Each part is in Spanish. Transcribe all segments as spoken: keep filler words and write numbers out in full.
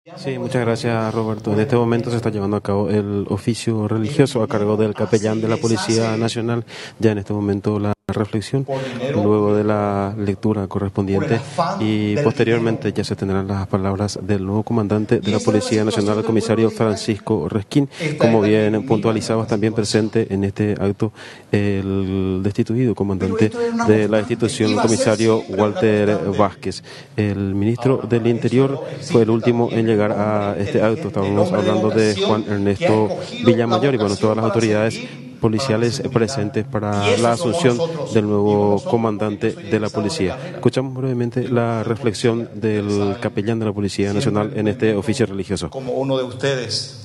Sí, muchas gracias, Roberto. En este momento se está llevando a cabo el oficio religioso a cargo del capellán de la Policía Nacional. Ya en este momento la reflexión, luego de la lectura correspondiente, y posteriormente ya se tendrán las palabras del nuevo comandante de la Policía Nacional, el comisario Francisco Resquín. Como bien puntualizabas, también presente en este acto el destituido comandante de la institución, el comisario Walter Vázquez. El ministro del Interior fue el último en llegar a este acto. Estábamos hablando de Juan Ernesto Villamayor y bueno, todas las autoridades policiales presentes para la asunción del nuevo comandante de la policía. Escuchamos brevemente la reflexión del capellán de la Policía Nacional en este oficio religioso. Como uno de ustedes.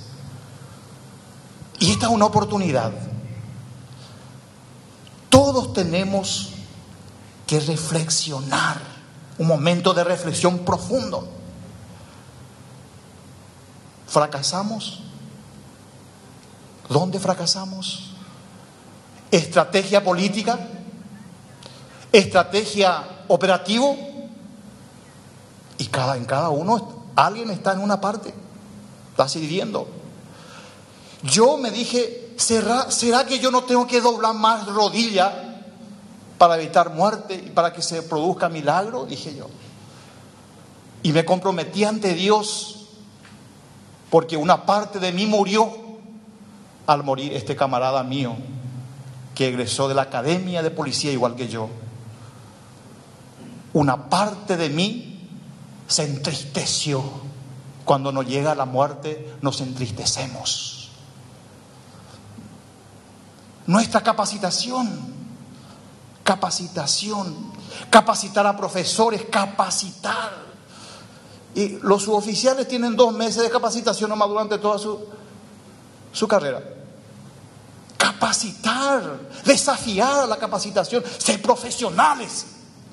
Y esta es una oportunidad. Todos tenemos que reflexionar, un momento de reflexión profundo. ¿Fracasamos? ¿Dónde fracasamos? ¿Estrategia política? ¿Estrategia operativo? Y cada, en cada uno, alguien está en una parte, está sirviendo. Yo me dije, ¿será, ¿será que yo no tengo que doblar más rodilla para evitar muerte y para que se produzca milagro? Dije yo. Y me comprometí ante Dios, porque una parte de mí murió al morir este camarada mío, que egresó de la academia de policía igual que yo. Una parte de mí se entristeció. Cuando nos llega la muerte, nos entristecemos. Nuestra capacitación, capacitación, capacitar a profesores, capacitar. Y los suboficiales tienen dos meses de capacitación nomás durante toda su, su carrera. Capacitar, desafiar a la capacitación, ser profesionales.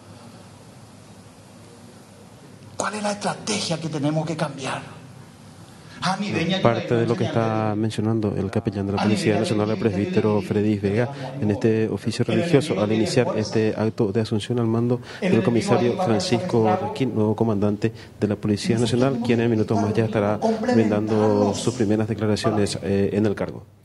¿Cuál es la estrategia que tenemos que cambiar? Parte de lo que está mencionando el capellán de la Policía Nacional, el presbítero Freddy Vega, en este oficio religioso, al iniciar este acto de asunción al mando del comisario Francisco Resquín, nuevo comandante de la Policía Nacional, quien en minutos más ya estará brindando sus primeras declaraciones eh, en el cargo.